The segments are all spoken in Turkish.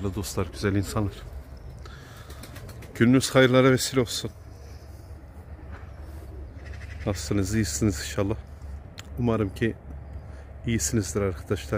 Değerli dostlar, güzel insanlar. Gününüz hayırlara vesile olsun. Nasılsınız? İyisiniz inşallah. Umarım ki iyisinizdir arkadaşlar.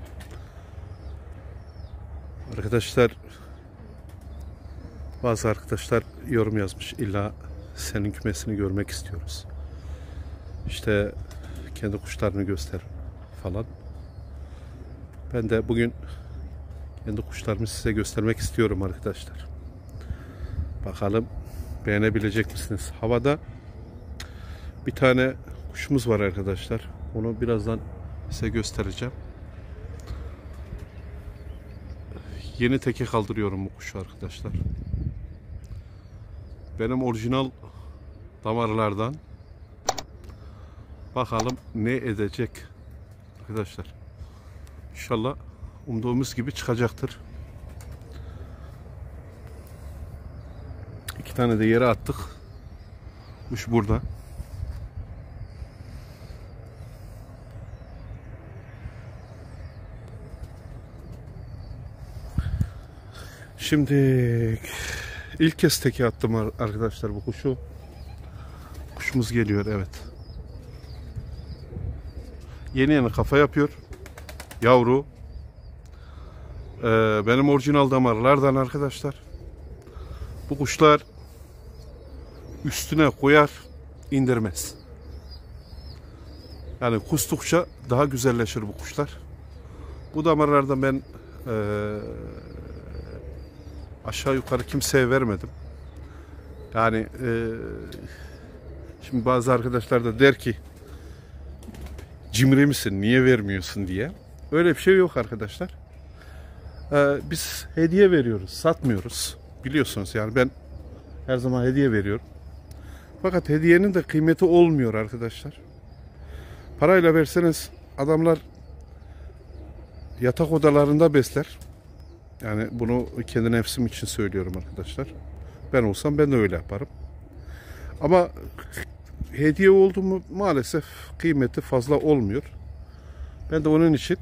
Bazı arkadaşlar yorum yazmış. İlla senin kümesini görmek istiyoruz. İşte kendi kuşlarını göster falan. Ben de bugün kendi kuşlarımı size göstermek istiyorum arkadaşlar. Bakalım beğenebilecek misiniz? Havada bir tane kuşumuz var arkadaşlar. Onu birazdan size göstereceğim. Yeni teke kaldırıyorum bu kuşu arkadaşlar. Benim orijinal damarlardan. Bakalım ne edecek arkadaşlar. İnşallah umduğumuz gibi çıkacaktır. İki tane de yere attık. Kuş burada. Şimdi ilk kez teke attım arkadaşlar bu kuşu. Kuşumuz geliyor, evet. Yeni kafa yapıyor. Yavru. Benim orijinal damarlardan arkadaşlar. Bu kuşlar üstüne koyar, indirmez. Yani kustukça daha güzelleşir bu kuşlar. Bu damarlardan ben aşağı yukarı kimseye vermedim. Yani şimdi bazı arkadaşlar da der ki cimri misin, niye vermiyorsun diye. Öyle bir şey yok arkadaşlar. Biz hediye veriyoruz, satmıyoruz. Biliyorsunuz yani ben her zaman hediye veriyorum. Fakat hediyenin de kıymeti olmuyor arkadaşlar. Parayla verseniz adamlar yatak odalarında besler. Yani bunu kendi nefsim için söylüyorum arkadaşlar. Ben olsam ben de öyle yaparım. Ama hediye oldu mu maalesef kıymeti fazla olmuyor. Ben de onun için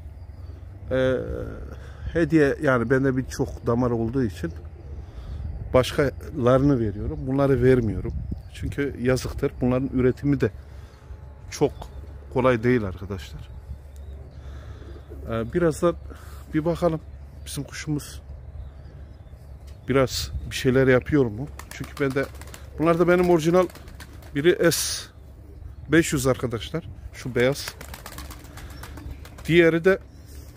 hediye, yani bende birçok damar olduğu için başkalarını veriyorum. Bunları vermiyorum. Çünkü yazıktır. Bunların üretimi de çok kolay değil arkadaşlar. Birazdan bir bakalım. Bizim kuşumuz biraz bir şeyler yapıyor mu? Çünkü ben de bunlar da benim orijinal, biri S500 arkadaşlar. Şu beyaz. Diğeri de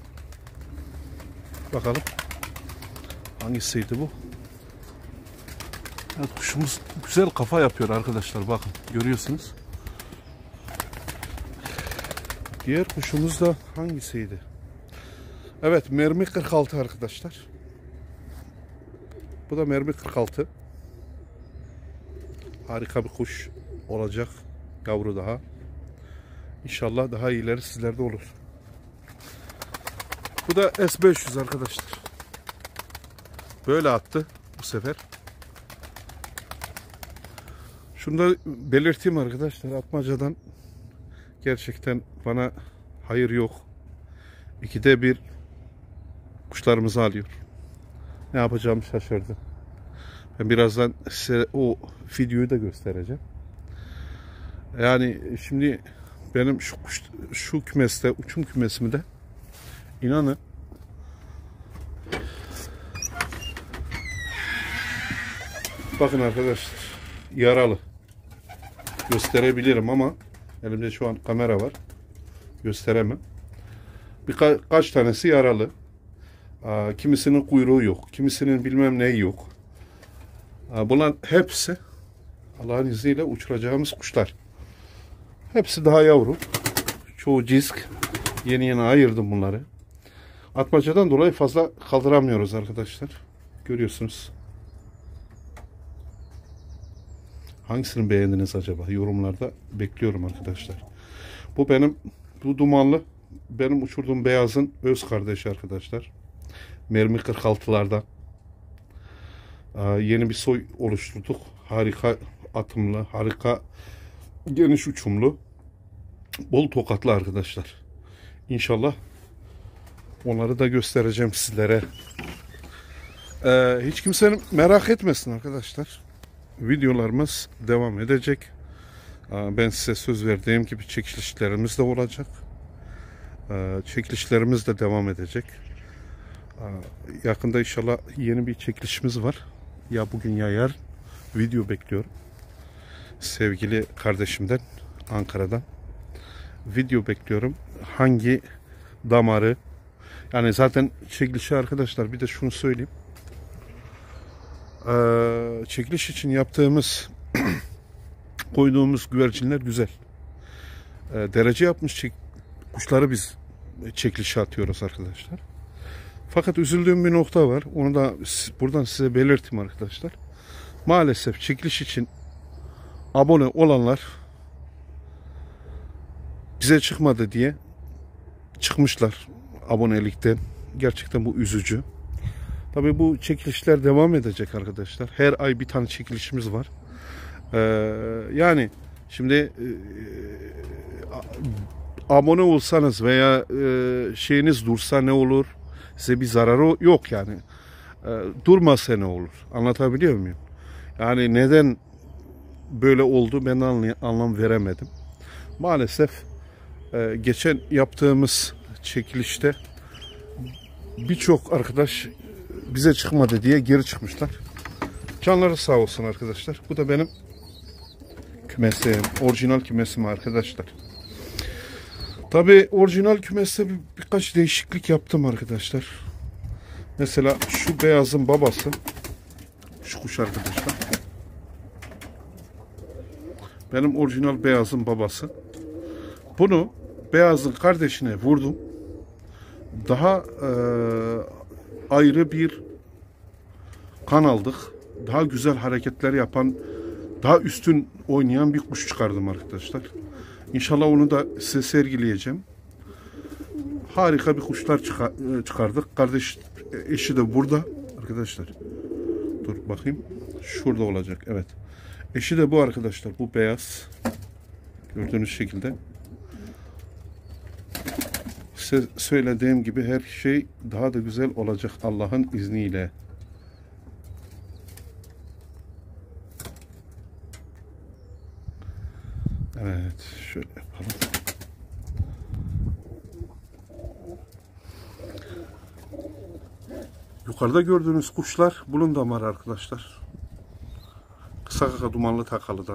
bakalım hangisiydi bu? Evet, kuşumuz güzel kafa yapıyor arkadaşlar. Bakın görüyorsunuz. Diğer kuşumuz da hangisiydi? Evet, mermi 46 arkadaşlar. Bu da mermi 46. Harika bir kuş olacak. Yavru daha. İnşallah daha iyileri sizlerde olur. Bu da S500 arkadaşlar. Böyle attı bu sefer. Şunu da belirteyim arkadaşlar. Atmacadan gerçekten bana hayır yok. 2'de 1 kuşlarımızı alıyor. Ne yapacağımı şaşırdım. Ben birazdan size o videoyu da göstereceğim. Yani şimdi benim şu kümeste, uçum kümesimde inanın bakın arkadaşlar, yaralı. Gösterebilirim ama elimde şu an kamera var. Gösteremem. Birkaç tanesi yaralı. Kimisinin kuyruğu yok. Kimisinin bilmem neyi yok. Bunlar hepsi Allah'ın izniyle uçuracağımız kuşlar. Hepsi daha yavru. Çoğu cisk. Yeni ayırdım bunları. Atmacadan dolayı fazla kaldıramıyoruz arkadaşlar. Görüyorsunuz. Hangisini beğendiniz acaba? Yorumlarda bekliyorum arkadaşlar. Bu dumanlı benim uçurduğum beyazın öz kardeşi arkadaşlar. Mermi 46'lardan. Yeni bir soy oluşturduk. Harika atımlı, harika geniş uçumlu, bol tokatlı arkadaşlar. İnşallah onları da göstereceğim sizlere. Hiç kimsenin merak etmesin arkadaşlar. Videolarımız devam edecek. Ben size söz verdiğim gibi çekilişlerimiz de olacak. Çekilişlerimiz de devam edecek. Yakında inşallah yeni bir çekilişimiz var. Ya bugün ya yarın video bekliyorum. Sevgili kardeşimden, Ankara'dan video bekliyorum. Hangi damarı, yani zaten çekilişi arkadaşlar, bir de şunu söyleyeyim. Çekiliş için yaptığımız koyduğumuz güvercinler güzel. Derece yapmış kuşları biz çekilişe atıyoruz arkadaşlar. Fakat üzüldüğüm bir nokta var. Onu da buradan size belirteyim arkadaşlar. Maalesef çekiliş için abone olanlar bize çıkmadı diye çıkmışlar abonelikten. Gerçekten bu üzücü. Tabii bu çekilişler devam edecek arkadaşlar. Her ay bir tane çekilişimiz var. Yani şimdi abone olsanız veya şeyiniz dursa ne olur? Size bir zararı yok yani. Durmasa ne olur? Anlatabiliyor muyum? Yani neden böyle oldu ben anlam veremedim. Maalesef geçen yaptığımız çekilişte birçok arkadaş bize çıkmadı diye geri çıkmışlar. Canları sağ olsun arkadaşlar. Bu da benim kümesim, orijinal kümesim arkadaşlar. Tabii orijinal kümeste birkaç değişiklik yaptım arkadaşlar. Mesela şu beyazın babası, şu kuş arkadaşlar. Benim orijinal beyazın babası. Bunu beyazın kardeşine vurdum. Daha ayrı bir kan aldık. Daha güzel hareketler yapan, daha üstün oynayan bir kuş çıkardım arkadaşlar. İnşallah onu da size sergileyeceğim. Harika bir kuşlar çıkardık. Kardeş eşi de burada arkadaşlar. Dur bakayım. Şurada olacak. Evet. Eşi de bu arkadaşlar. Bu beyaz. Gördüğünüz şekilde. Size söylediğim gibi her şey daha da güzel olacak Allah'ın izniyle. Evet, şöyle yapalım. Yukarıda gördüğünüz kuşlar bunun damarı arkadaşlar. Kısa kaka dumanlı takalıdan.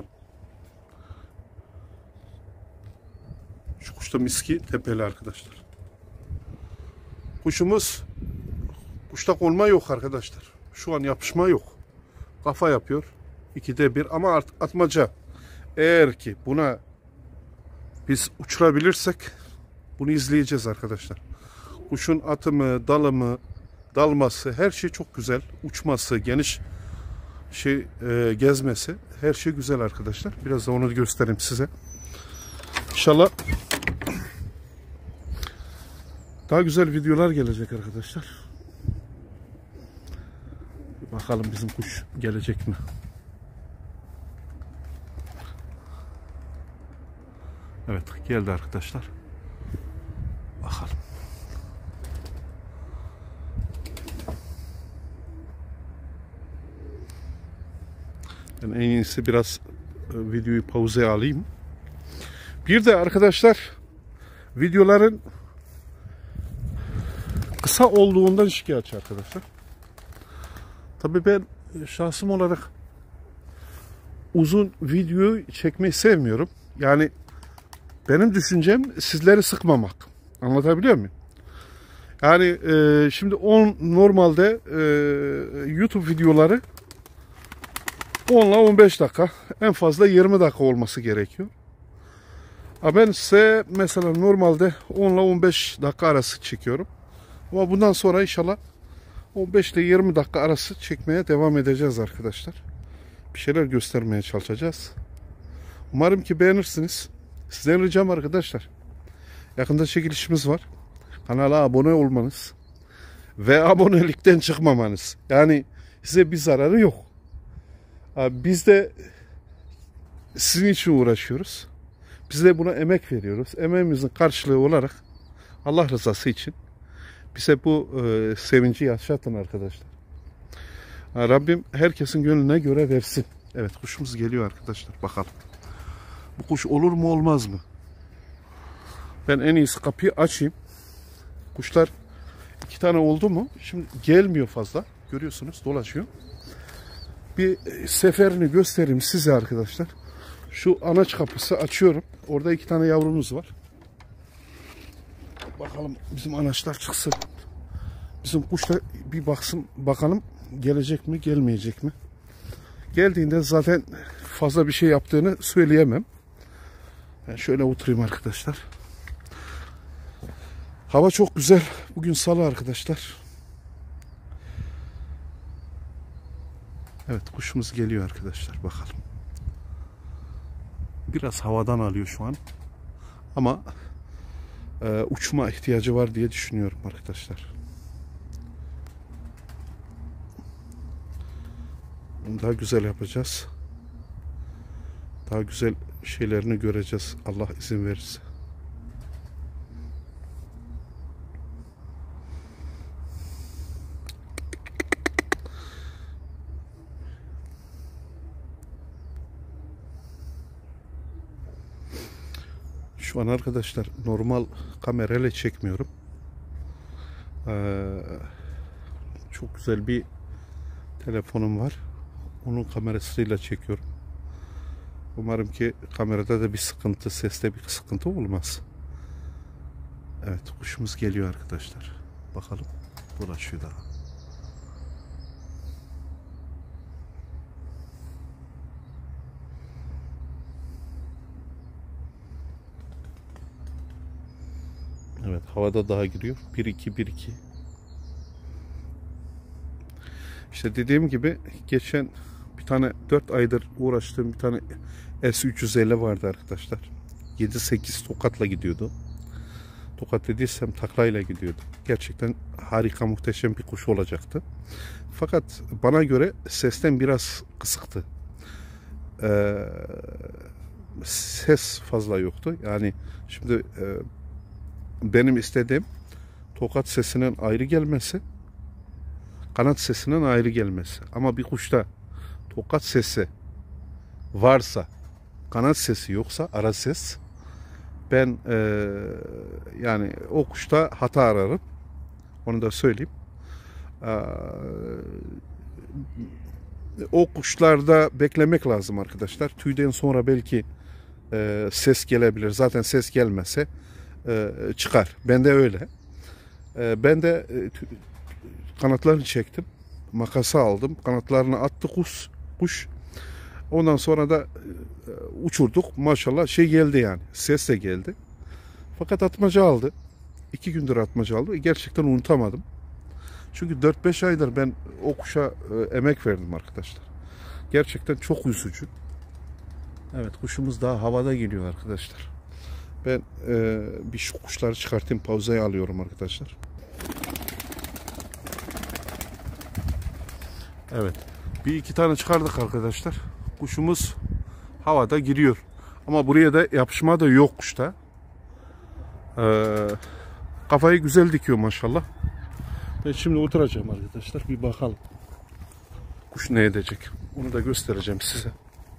Şu kuş da miski tepeli arkadaşlar. Kuşumuz, kuşta konma yok arkadaşlar. Şu an yapışma yok. Kafa yapıyor. 2'de 1 ama atmaca. Eğer ki buna biz uçurabilirsek bunu izleyeceğiz arkadaşlar. Kuşun atımı, dalımı, dalması her şey çok güzel. Uçması, geniş gezmesi her şey güzel arkadaşlar. Biraz da onu göstereyim size. İnşallah daha güzel videolar gelecek arkadaşlar. Bakalım bizim kuş gelecek mi? Evet, geldi arkadaşlar. Bakalım. Ben en iyisi biraz videoyu pauzeye alayım. Bir de arkadaşlar videoların kısa olduğundan şikayetçi arkadaşlar. Tabii ben şahsım olarak uzun videoyu çekmeyi sevmiyorum. Yani benim düşüncem sizleri sıkmamak. Anlatabiliyor muyum? Yani şimdi normalde YouTube videoları 10 ile 15 dakika, en fazla 20 dakika olması gerekiyor. Ben size mesela normalde 10 ile 15 dakika arası çekiyorum. Ama bundan sonra inşallah 15 ile 20 dakika arası çekmeye devam edeceğiz arkadaşlar. Bir şeyler göstermeye çalışacağız. Umarım ki beğenirsiniz. Sizden ricam arkadaşlar, yakında çekilişimiz var. Kanala abone olmanız ve abonelikten çıkmamanız. Yani size bir zararı yok. Biz de sizin için uğraşıyoruz. Biz de buna emek veriyoruz. Emeğimizin karşılığı olarak Allah rızası için bize bu sevinci yaşatın arkadaşlar. Rabbim herkesin gönlüne göre versin. Evet, kuşumuz geliyor arkadaşlar. Bakalım. Bu kuş olur mu olmaz mı? Ben en iyisi kapıyı açayım. Kuşlar 2 tane oldu mu? Şimdi gelmiyor fazla. Görüyorsunuz, dolaşıyor. Bir seferini göstereyim size arkadaşlar. Şu anaç kapısı açıyorum. Orada 2 tane yavrumuz var. Bakalım bizim anaçlar çıksın. Bizim kuşlar bir baksın bakalım gelecek mi gelmeyecek mi? Geldiğinde zaten fazla bir şey yaptığını söyleyemem. Ben şöyle oturayım arkadaşlar. Hava çok güzel. Bugün salı arkadaşlar. Evet, kuşumuz geliyor arkadaşlar. Bakalım. Biraz havadan alıyor şu an. Ama uçma ihtiyacı var diye düşünüyorum arkadaşlar. Bunu daha güzel yapacağız. Daha güzel şeylerini göreceğiz. Allah izin verirse. Şu an arkadaşlar normal kamerayla çekmiyorum. Çok güzel bir telefonum var. Onun kamerasıyla çekiyorum. Umarım ki kamerada da bir sıkıntı, seste bir sıkıntı olmaz. Evet, kuşumuz geliyor arkadaşlar. Bakalım, dolaşıyor daha. Evet, havada daha giriyor. 1-2, 1-2. İşte dediğim gibi geçen bir tane 4 aydır uğraştığım bir tane S350 vardı arkadaşlar. 7-8 tokatla gidiyordu. Tokat dediysem taklayla gidiyordu. Gerçekten harika, muhteşem bir kuş olacaktı. Fakat bana göre sesten biraz kısıktı. Ses fazla yoktu. Yani şimdi benim istediğim tokat sesinin ayrı gelmesi, kanat sesinin ayrı gelmesi. Ama bir kuşta tokat sesi varsa, kanat sesi yoksa, ara ses, ben yani o kuşta hata ararım. Onu da söyleyeyim. O kuşlarda beklemek lazım arkadaşlar. Tüyden sonra belki ses gelebilir. Zaten ses gelmese çıkar. Ben de öyle. Ben de kanatlarını çektim. Makası aldım. Kanatlarını attı kuş. Ondan sonra da uçurduk. Maşallah şey geldi yani. Ses de geldi. Fakat atmaca aldı. 2 gündür atmaca aldı. Gerçekten unutamadım. Çünkü 4-5 aydır ben o kuşa emek verdim arkadaşlar. Gerçekten çok üzücü. Evet, kuşumuz daha havada geliyor arkadaşlar. Ben bir şu kuşları çıkartayım, pauzaya alıyorum arkadaşlar. Evet, 1-2 tane çıkardık arkadaşlar. Kuşumuz havada giriyor. Ama buraya da yapışma da yok kuşta. Kafayı güzel dikiyor maşallah. Ben şimdi oturacağım arkadaşlar. Bir bakalım. Kuş ne edecek? Onu da göstereceğim size.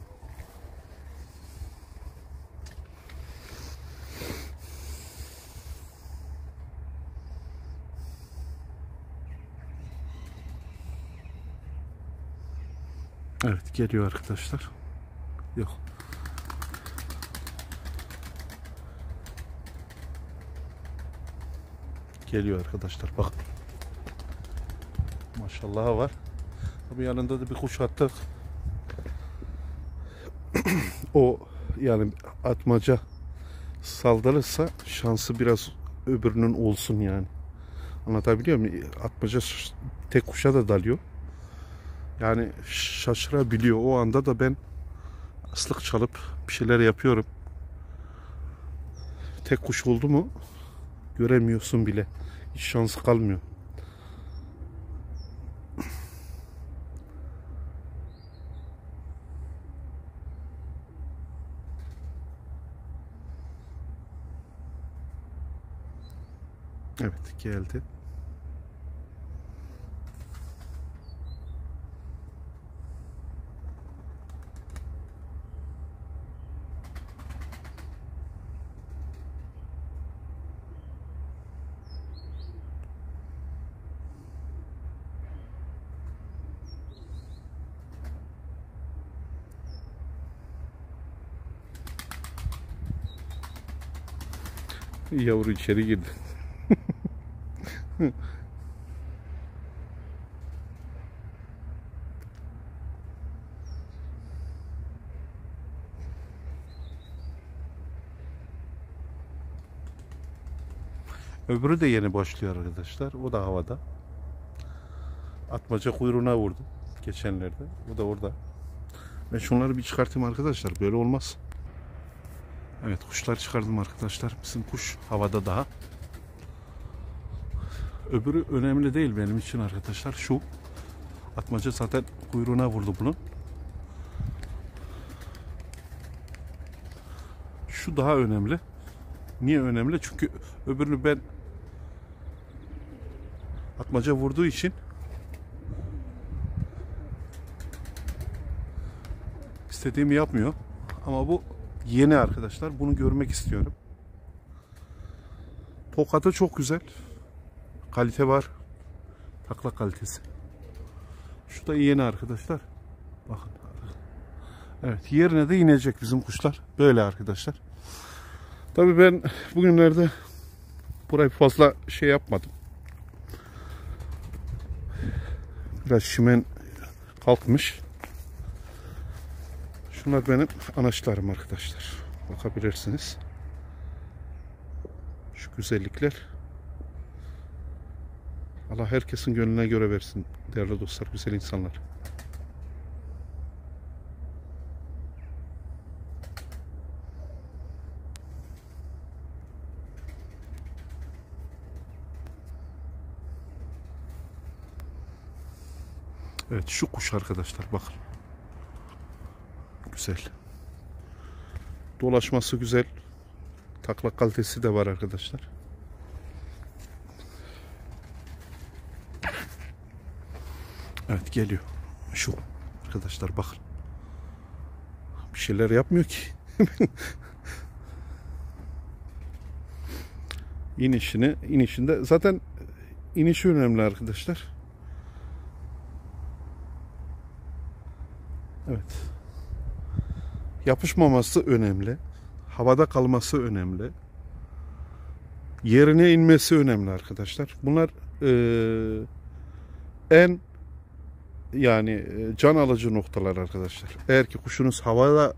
Evet, geliyor arkadaşlar. Yok. Geliyor arkadaşlar. Bak. Maşallah var. Tabii yanında da bir kuş attık. O yani atmaca saldırırsa şansı biraz öbürünün olsun yani. Anlatabiliyor muyum? Atmaca tek kuşa da dalıyor. Yani şaşırabiliyor. O anda da ben ıslık çalıp bir şeyler yapıyorum. Tek kuş oldu mu göremiyorsun bile. Hiç şansı kalmıyor. Evet, geldi. Yavru içeri girdi. Öbürü de yeni başlıyor arkadaşlar. O da havada. Atmaca kuyruğuna vurdu geçenlerde. O da orada. Ben şunları bir çıkartayım arkadaşlar. Böyle olmaz. Evet, kuşlar çıkardım arkadaşlar. Bizim kuş havada daha. Öbürü önemli değil benim için arkadaşlar. Şu atmaca zaten kuyruğuna vurdu bunun. Şu daha önemli. Niye önemli? Çünkü öbürünü ben atmaca vurduğu için istediğimi yapmıyor. Ama bu yeni arkadaşlar. Bunu görmek istiyorum. Tokatı çok güzel. Kalite var. Takla kalitesi. Şu da yeni arkadaşlar. Bakın. Evet, yerine de inecek bizim kuşlar. Böyle arkadaşlar. Tabii ben bugünlerde burayı fazla şey yapmadım. Biraz çimen kalkmış. Şunlar benim anaçlarım arkadaşlar. Bakabilirsiniz. Şu güzellikler. Allah herkesin gönlüne göre versin değerli dostlar, güzel insanlar. Evet, şu kuş arkadaşlar bakın. Güzel. Dolaşması güzel. Takla kalitesi de var arkadaşlar. Evet, geliyor. Şu arkadaşlar bakın. Bir şeyler yapmıyor ki. inişinde zaten inişi önemli arkadaşlar. Evet. Yapışmaması önemli. Havada kalması önemli. Yerine inmesi önemli arkadaşlar. Bunlar en can alıcı noktalar arkadaşlar. Eğer ki kuşunuz havada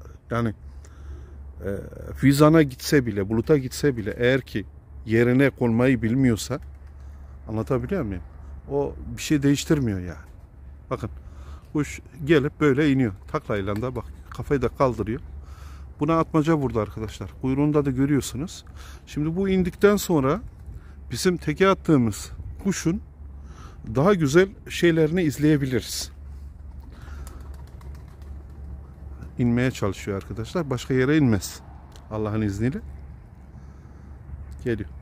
fizana gitse bile, buluta gitse bile eğer ki yerine konmayı bilmiyorsa, anlatabiliyor muyum? O bir şey değiştirmiyor yani. Bakın, kuş gelip böyle iniyor. Taklayla da bak, kafayı da kaldırıyor. Buna atmaca vurdu arkadaşlar. Kuyruğunda da görüyorsunuz. Şimdi bu indikten sonra bizim teke attığımız kuşun daha güzel şeylerini izleyebiliriz. İnmeye çalışıyor arkadaşlar. Başka yere inmez. Allah'ın izniyle. Geliyor.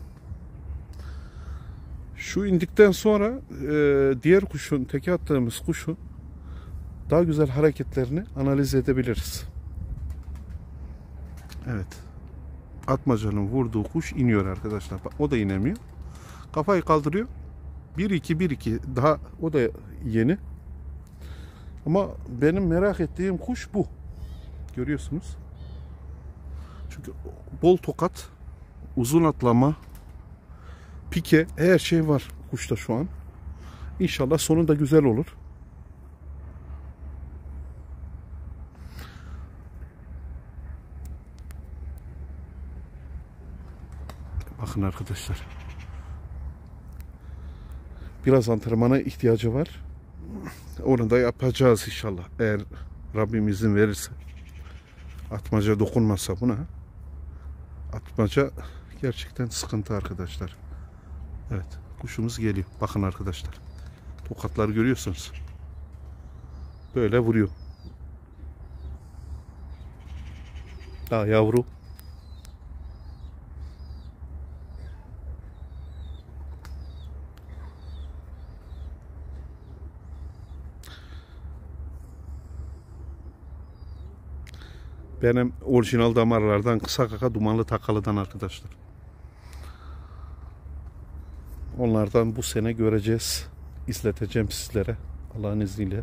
Şu indikten sonra diğer kuşun, teke attığımız kuşun daha güzel hareketlerini analiz edebiliriz. Evet. Atmacanın vurduğu kuş iniyor arkadaşlar. Bak, o da inemiyor. Kafayı kaldırıyor. 1-2 daha, o da yeni. Ama benim merak ettiğim kuş bu. Görüyorsunuz. Çünkü bol tokat, uzun atlama, pike, her şey var kuşta şu an. İnşallah sonu da güzel olur. Bakın arkadaşlar. Biraz antrenmana ihtiyacı var. Onu da yapacağız inşallah. Eğer Rabbim izin verirse. Atmaca dokunmasa buna. Atmaca gerçekten sıkıntı arkadaşlar. Evet. Kuşumuz geliyor. Bakın arkadaşlar. Tokatları görüyorsunuz. Böyle vuruyor. Daha yavru. Benim orijinal damarlardan, kısa kaka dumanlı takalıdan arkadaşlar. Onlardan bu sene göreceğiz. İzleteceğim sizlere. Allah'ın izniyle.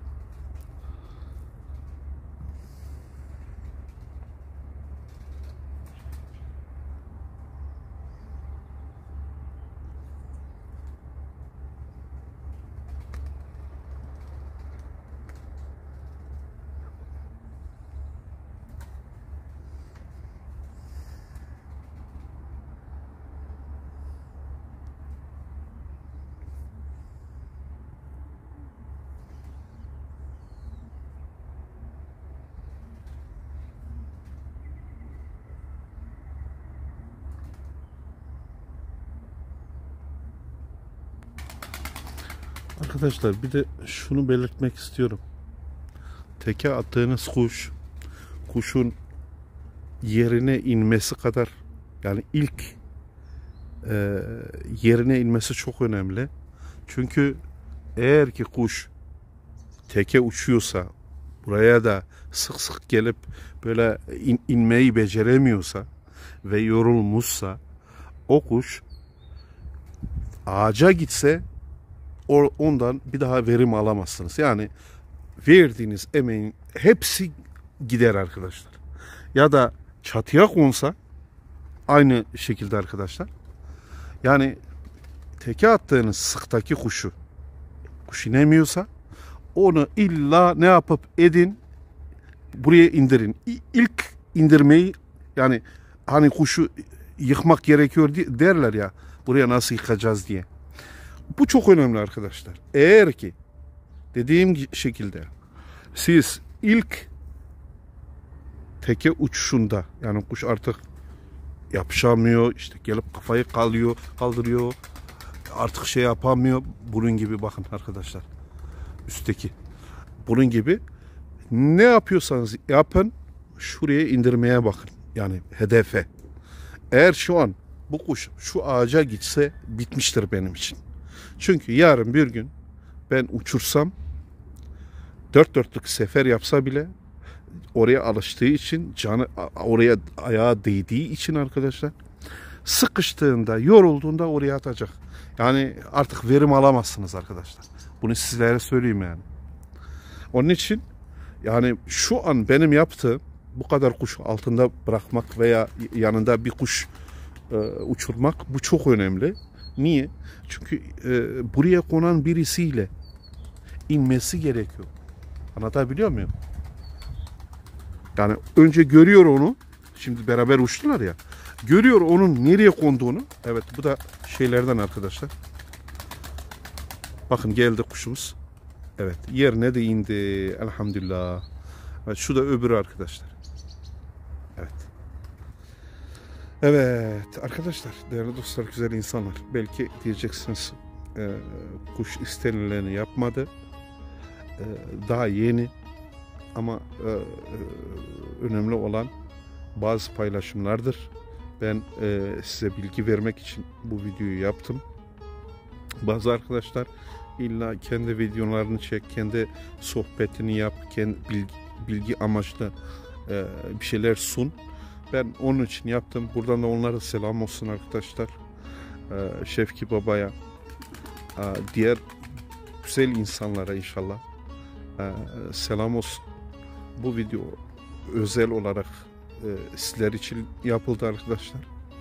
Arkadaşlar bir de şunu belirtmek istiyorum. Teke attığınız kuş, kuşun yerine inmesi kadar, yani ilk yerine inmesi çok önemli. Çünkü eğer ki kuş teke uçuyorsa, buraya da sık sık gelip böyle inmeyi beceremiyorsa ve yorulmuşsa, o kuş ağaca gitse ondan bir daha verim alamazsınız. Yani verdiğiniz emeğin hepsi gider arkadaşlar. Ya da çatıya konsa aynı şekilde arkadaşlar. Yani teke attığınız sıktaki kuş inemiyorsa onu illa ne yapıp edin, buraya indirin. İlk indirmeyi, yani hani kuşu yıkmak gerekiyor derler ya, buraya nasıl yıkacağız diye. Bu çok önemli arkadaşlar. Eğer ki dediğim şekilde siz ilk teke uçuşunda, yani kuş artık yapışamıyor, işte gelip kafayı kaldırıyor, artık şey yapamıyor. Bunun gibi bakın arkadaşlar, üstteki bunun gibi ne yapıyorsanız yapın, şuraya indirmeye bakın, yani hedefe. Eğer şu an bu kuş şu ağaca gitse bitmiştir benim için. Çünkü yarın bir gün ben uçursam, dört dörtlük sefer yapsa bile, oraya alıştığı için, canı oraya ayağa değdiği için arkadaşlar, sıkıştığında, yorulduğunda oraya atacak. Yani artık verim alamazsınız arkadaşlar. Bunu sizlere söyleyeyim yani. Onun için yani şu an benim yaptığım, bu kadar kuş altında bırakmak veya yanında bir kuş uçurmak, bu çok önemli. Niye? Çünkü buraya konan birisiyle inmesi gerekiyor. Anlatabiliyor muyum? Yani önce görüyor onu. Şimdi beraber uçtular ya. Görüyor onun nereye konduğunu. Evet, bu da şeylerden arkadaşlar. Bakın geldi kuşumuz. Evet, yerine de indi. Elhamdülillah. Evet, şu da öbürü arkadaşlar. Evet. Evet arkadaşlar, değerli dostlar, güzel insanlar. Belki diyeceksiniz kuş istenileni yapmadı. Daha yeni. Ama önemli olan bazı paylaşımlardır. Ben size bilgi vermek için bu videoyu yaptım. Bazı arkadaşlar illa kendi videolarını çek, kendi sohbetini yap, kendi bilgi amaçlı bir şeyler sun. Ben onun için yaptım. Buradan da onlara selam olsun arkadaşlar. Şevki Baba'ya, diğer güzel insanlara inşallah selam olsun. Bu video özel olarak sizler için yapıldı arkadaşlar.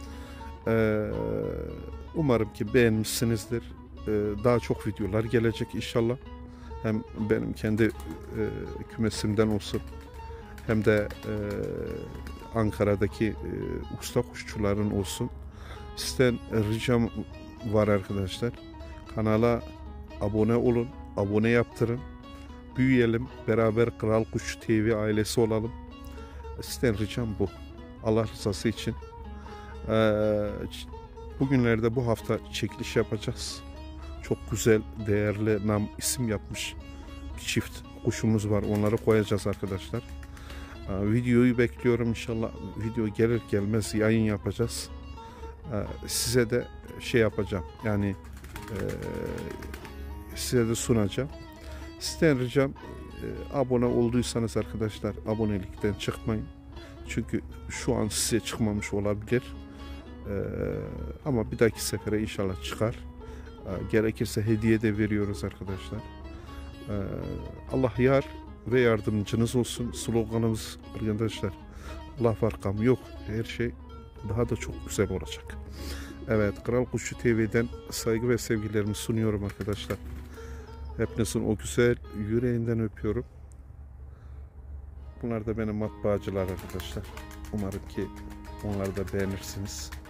Umarım ki beğenmişsinizdir. Daha çok videolar gelecek inşallah. Hem benim kendi kümesimden olsun, hem de Ankara'daki usta kuşçuların olsun. Sizden ricam var arkadaşlar. Kanala abone olun, abone yaptırın. Büyüyelim, beraber Kral Kuş TV ailesi olalım. Sizden ricam bu. Allah rızası için. Bugünlerde, bu hafta çekiliş yapacağız. Çok güzel, değerli, isim yapmış bir çift kuşumuz var. Onları koyacağız arkadaşlar. Videoyu bekliyorum inşallah. Video gelir gelmez yayın yapacağız. Size de şey yapacağım. Yani size de sunacağım. Sizden ricam, abone olduysanız arkadaşlar, abonelikten çıkmayın. Çünkü şu an size çıkmamış olabilir. Ama bir dahaki sefere inşallah çıkar. Gerekirse hediye de veriyoruz arkadaşlar. Allah yar ve yardımcınız olsun. Sloganımız arkadaşlar, Allah var kam yok. Her şey daha da çok güzel olacak. Evet, Kral Kuşçu TV'den saygı ve sevgilerimi sunuyorum arkadaşlar. Hepinizin o güzel yüreğinden öpüyorum. Bunlar da benim matbaacılar arkadaşlar. Umarım ki onları da beğenirsiniz.